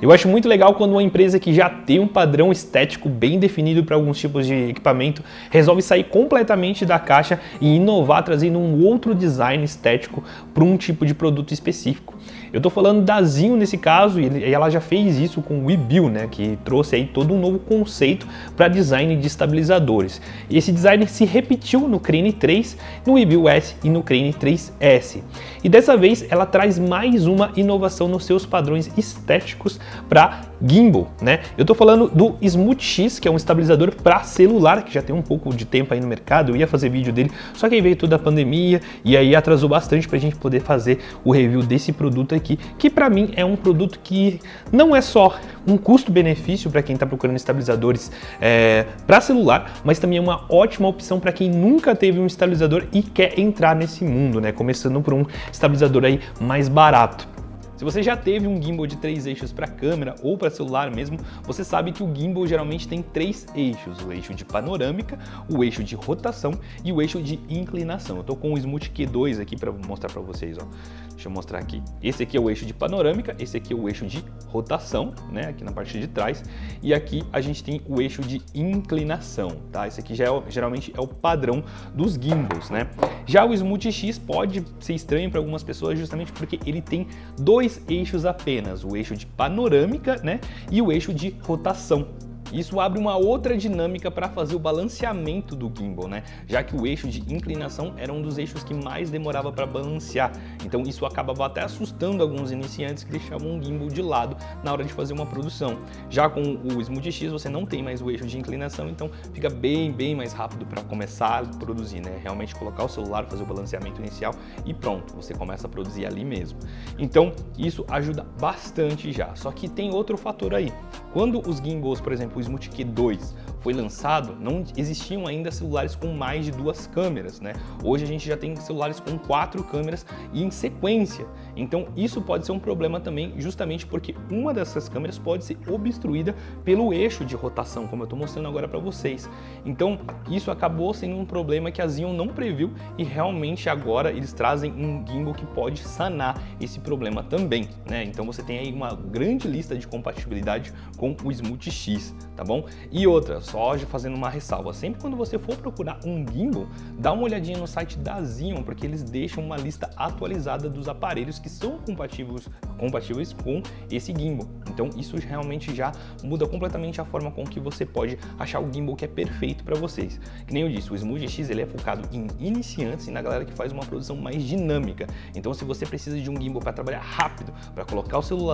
Eu acho muito legal quando uma empresa que já tem um padrão estético bem definido para alguns tipos de equipamento resolve sair completamente da caixa e inovar trazendo um outro design estético para um tipo de produto específico. Eu estou falando da Zinho nesse caso e ela já fez isso com o Webuild, né, que trouxe aí todo um novo conceito para design de estabilizadores. E esse design se repetiu no Crane 3, no Webuild S e no Crane 3S. E dessa vez ela traz mais uma inovação nos seus padrões estéticos para gimbal, né? Eu tô falando do Smooth X, que é um estabilizador para celular, que já tem um pouco de tempo aí no mercado. Eu ia fazer vídeo dele, só que aí veio toda a pandemia e aí atrasou bastante pra gente poder fazer o review desse produto aqui, que para mim é um produto que não é só um custo-benefício para quem está procurando estabilizadores para celular, mas também é uma ótima opção para quem nunca teve um estabilizador e quer entrar nesse mundo, né? Começando por um estabilizador aí mais barato. Se você já teve um gimbal de 3 eixos para câmera ou para celular mesmo, você sabe que o gimbal geralmente tem 3 eixos, o eixo de panorâmica, o eixo de rotação e o eixo de inclinação. Eu estou com o Smooth Q2 aqui para mostrar para vocês, ó. Deixa eu mostrar aqui. Esse aqui é o eixo de panorâmica, esse aqui é o eixo de rotação, né, aqui na parte de trás, e aqui a gente tem o eixo de inclinação, tá? Esse aqui já geralmente é o padrão dos gimbals, né? Já o Smooth X pode ser estranho para algumas pessoas justamente porque ele tem 2 eixos apenas, o eixo de panorâmica, né, e o eixo de rotação. Isso abre uma outra dinâmica para fazer o balanceamento do gimbal, né? Já que o eixo de inclinação era um dos eixos que mais demorava para balancear. Então isso acabava até assustando alguns iniciantes que deixavam um gimbal de lado na hora de fazer uma produção. Já com o Smooth X você não tem mais o eixo de inclinação, então fica bem mais rápido para começar a produzir, né? Realmente colocar o celular, fazer o balanceamento inicial e pronto, você começa a produzir ali mesmo. Então isso ajuda bastante já. Só que tem outro fator aí. Quando os gimbals, por exemplo, o Smooth Q2 foi lançado, não existiam ainda celulares com mais de 2 câmeras, né? Hoje a gente já tem celulares com 4 câmeras e em sequência. Então isso pode ser um problema também, justamente porque uma dessas câmeras pode ser obstruída pelo eixo de rotação, como eu estou mostrando agora para vocês. Então isso acabou sendo um problema que a Zinho não previu e realmente agora eles trazem um gimbal que pode sanar esse problema também, né? Então você tem aí uma grande lista de compatibilidade com o Smooth X, tá bom? E outra, só fazendo uma ressalva, sempre quando você for procurar um gimbal, dá uma olhadinha no site da Zinho, porque eles deixam uma lista atualizada dos aparelhos que são compatíveis com esse gimbal. Então isso realmente já muda completamente a forma com que você pode achar o gimbal que é perfeito para vocês. Que nem eu disse, o Smooth X ele é focado em iniciantes e na galera que faz uma produção mais dinâmica. Então se você precisa de um gimbal para trabalhar rápido, para colocar o celular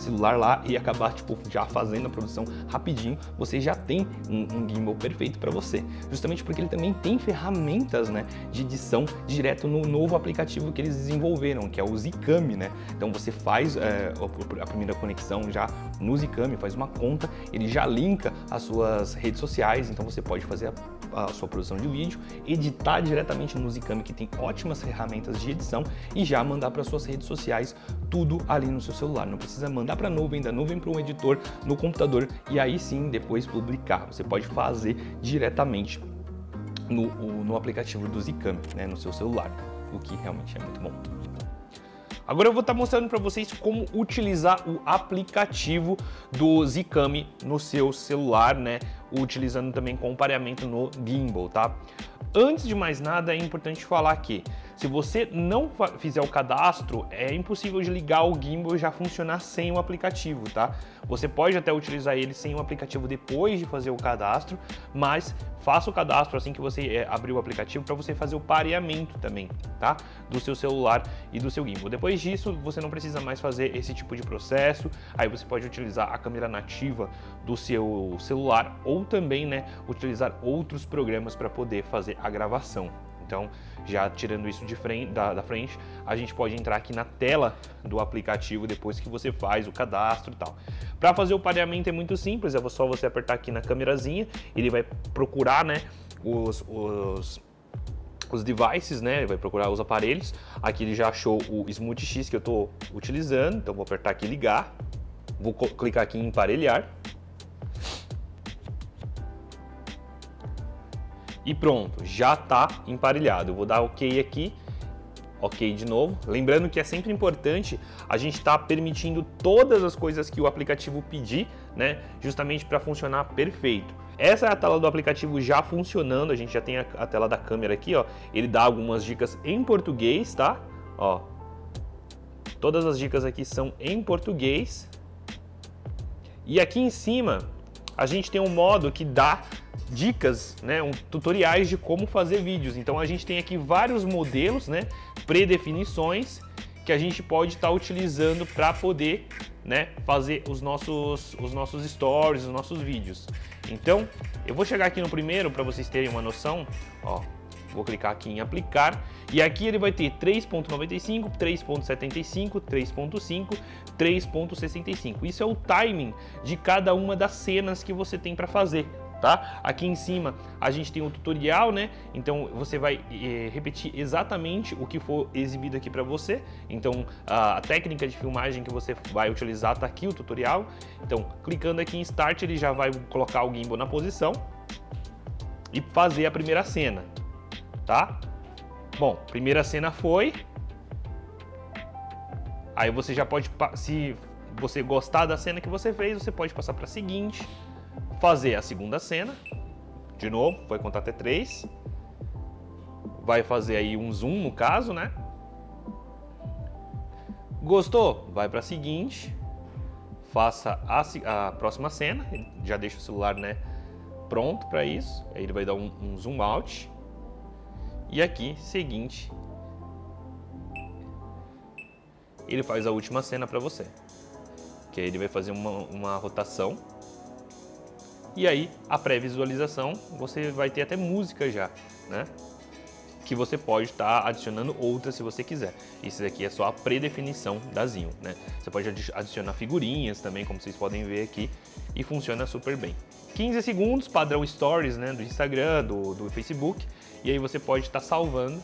lá e acabar tipo já fazendo a produção rapidinho, você já tem um gimbal perfeito para você, justamente porque ele também tem ferramentas, né, de edição direto no novo aplicativo que eles desenvolveram, que é o Zcam, né? Então você faz a primeira conexão já no Zcam, faz uma conta, ele já linka as suas redes sociais, então você pode fazer a sua produção de vídeo, editar diretamente no Zcam, que tem ótimas ferramentas de edição, e já mandar para suas redes sociais tudo ali no seu celular. Não precisa mandar para a nuvem, da nuvem para um editor no computador e aí sim depois publicar. Você pode fazer diretamente no aplicativo do Zcam, né, no seu celular, o que realmente é muito bom. Agora eu vou estar mostrando para vocês como utilizar o aplicativo do Zcam no seu celular, né, utilizando também com pareamento no gimbal, tá? Antes de mais nada, é importante falar que se você não fizer o cadastro, é impossível de ligar o gimbal e já funcionar sem o aplicativo, tá? Você pode até utilizar ele sem o aplicativo depois de fazer o cadastro, mas faça o cadastro assim que você abrir o aplicativo para você fazer o pareamento também, tá? Do seu celular e do seu gimbal. Depois disso, você não precisa mais fazer esse tipo de processo, aí você pode utilizar a câmera nativa do seu celular ou também, né, utilizar outros programas para poder fazer a gravação. Então, já tirando isso da frente, a gente pode entrar aqui na tela do aplicativo depois que você faz o cadastro e tal. Para fazer o pareamento é muito simples, é só você apertar aqui na câmerazinha, ele vai procurar, né, os devices, né, ele vai procurar os aparelhos. Aqui ele já achou o Smooth X que eu estou utilizando, então vou apertar aqui ligar, vou clicar aqui em emparelhar. E pronto, já está emparelhado. Eu vou dar OK aqui. ok de novo. Lembrando que é sempre importante a gente estar permitindo todas as coisas que o aplicativo pedir, né? Justamente para funcionar perfeito. Essa é a tela do aplicativo já funcionando, a gente já tem a tela da câmera aqui, ó. Ele dá algumas dicas em português, tá? Ó, todas as dicas aqui são em português. E aqui em cima a gente tem um modo que dá dicas, né, tutoriais de como fazer vídeos. Então a gente tem aqui vários modelos, né, predefinições que a gente pode estar utilizando para poder, né, fazer os nossos stories, os nossos vídeos. Então eu vou chegar aqui no primeiro para vocês terem uma noção. Ó, vou clicar aqui em aplicar e aqui ele vai ter 3.95, 3.75, 3.5, 3.65. Isso é o timing de cada uma das cenas que você tem para fazer. Tá? Aqui em cima a gente tem um tutorial, né? Então você vai repetir exatamente o que for exibido aqui para você. Então a técnica de filmagem que você vai utilizar tá aqui o tutorial. Então clicando aqui em Start ele já vai colocar o gimbal na posição e fazer a primeira cena, tá? Bom, primeira cena foi. Aí você já pode, se você gostar da cena que você fez, você pode passar para a seguinte. Fazer a segunda cena, de novo, vai contar até 3, vai fazer aí um zoom no caso, né? Gostou? Vai para a seguinte, faça a próxima cena, já deixa o celular, né, pronto para isso, aí ele vai dar um zoom out, e aqui, seguinte, ele faz a última cena para você, que aí ele vai fazer uma rotação. E aí, a pré-visualização, você vai ter até música já, né? Que você pode estar adicionando outras se você quiser. Isso aqui é só a predefinição da Zion, né? Você pode adicionar figurinhas também, como vocês podem ver aqui, e funciona super bem. 15 segundos, padrão Stories, né? Do Instagram, do Facebook, e aí você pode estar salvando,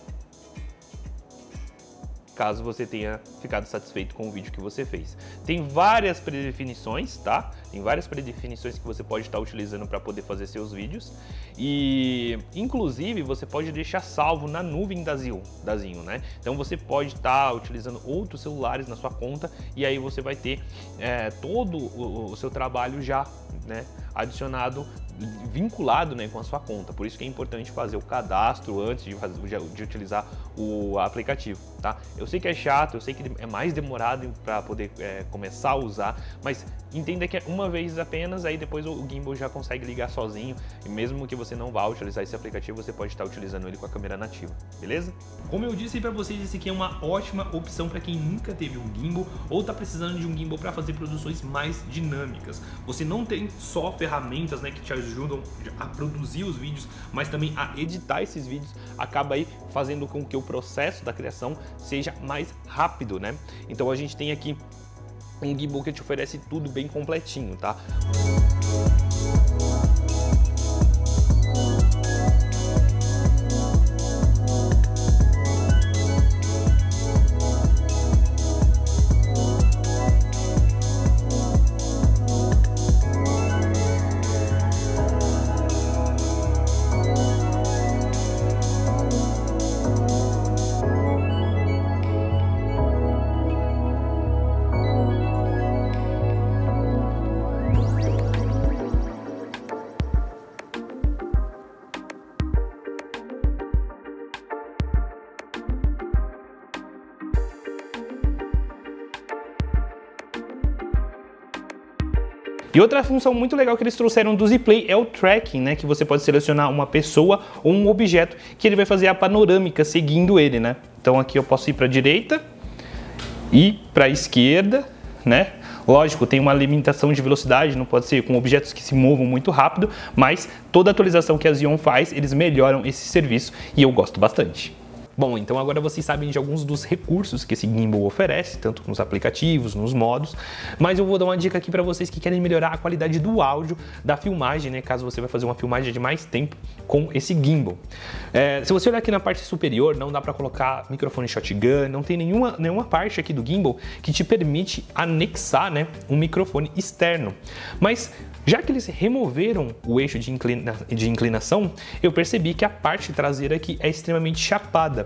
caso você tenha ficado satisfeito com o vídeo que você fez. Tem várias predefinições, tá? Tem várias predefinições que você pode estar utilizando para poder fazer seus vídeos. E, inclusive, você pode deixar salvo na nuvem da Zion, né? Então você pode estar utilizando outros celulares na sua conta e aí você vai ter todo o seu trabalho já, né, adicionado, vinculado, né, com a sua conta. Por isso que é importante fazer o cadastro antes de utilizar o aplicativo, tá? Eu sei que é chato, eu sei que é mais demorado para poder começar a usar, mas entenda que é uma vez apenas, aí depois o gimbal já consegue ligar sozinho, e mesmo que você não vá utilizar esse aplicativo, você pode estar utilizando ele com a câmera nativa, beleza? Como eu disse para vocês, esse aqui é uma ótima opção para quem nunca teve um gimbal ou está precisando de um gimbal para fazer produções mais dinâmicas. Você não tem só ferramentas, né, que te ajudam a produzir os vídeos, mas também a editar esses vídeos, acaba aí fazendo com que o processo da criação seja mais rápido, né? Então a gente tem aqui um gimbal que te oferece tudo bem completinho, tá? E outra função muito legal que eles trouxeram do Zplay é o tracking, né? Que você pode selecionar uma pessoa ou um objeto que ele vai fazer a panorâmica seguindo ele, né? Então aqui eu posso ir para a direita e para a esquerda, né? Lógico, tem uma limitação de velocidade, não pode ser com objetos que se movam muito rápido, mas toda atualização que a Zion faz, eles melhoram esse serviço e eu gosto bastante. Bom, então agora vocês sabem de alguns dos recursos que esse gimbal oferece, tanto nos aplicativos, nos modos, mas eu vou dar uma dica aqui para vocês que querem melhorar a qualidade do áudio da filmagem, né, caso você vai fazer uma filmagem de mais tempo com esse gimbal. Se você olhar aqui na parte superior, não dá para colocar microfone shotgun, não tem nenhuma parte aqui do gimbal que te permite anexar, né, um microfone externo. Mas já que eles removeram o eixo de inclinação, eu percebi que a parte traseira aqui é extremamente chapada.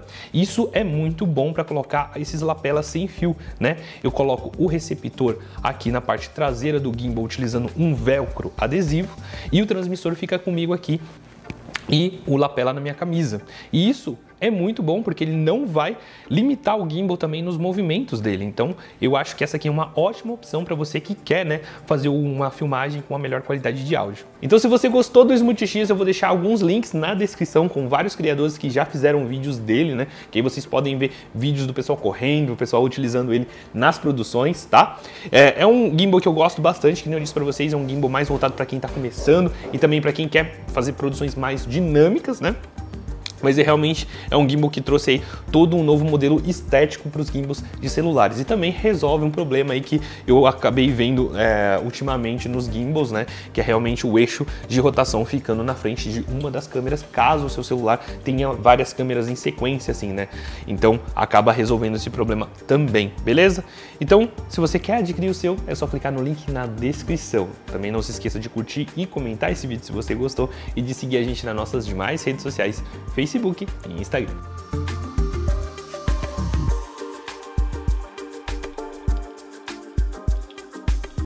Isso é muito bom para colocar esses lapelas sem fio, né? Eu coloco o receptor aqui na parte traseira do gimbal utilizando um velcro adesivo e o transmissor fica comigo aqui e o lapela na minha camisa. E isso é muito bom porque ele não vai limitar o gimbal também nos movimentos dele. Então eu acho que essa aqui é uma ótima opção para você que quer, né, fazer uma filmagem com a melhor qualidade de áudio. Então se você gostou do Smooth X, eu vou deixar alguns links na descrição com vários criadores que já fizeram vídeos dele, né, que aí vocês podem ver vídeos do pessoal correndo, o pessoal utilizando ele nas produções, tá? É um gimbal que eu gosto bastante, que nem eu disse para vocês, é um gimbal mais voltado para quem está começando e também para quem quer fazer produções mais dinâmicas, né? Mas realmente é um gimbal que trouxe aí todo um novo modelo estético para os gimbals de celulares e também resolve um problema aí que eu acabei vendo ultimamente nos gimbals, né? Que é realmente o eixo de rotação ficando na frente de uma das câmeras, caso o seu celular tenha várias câmeras em sequência, assim, né? Então acaba resolvendo esse problema também, beleza? Então, se você quer adquirir o seu, é só clicar no link na descrição. Também não se esqueça de curtir e comentar esse vídeo se você gostou e de seguir a gente nas nossas demais redes sociais, Facebook e Instagram.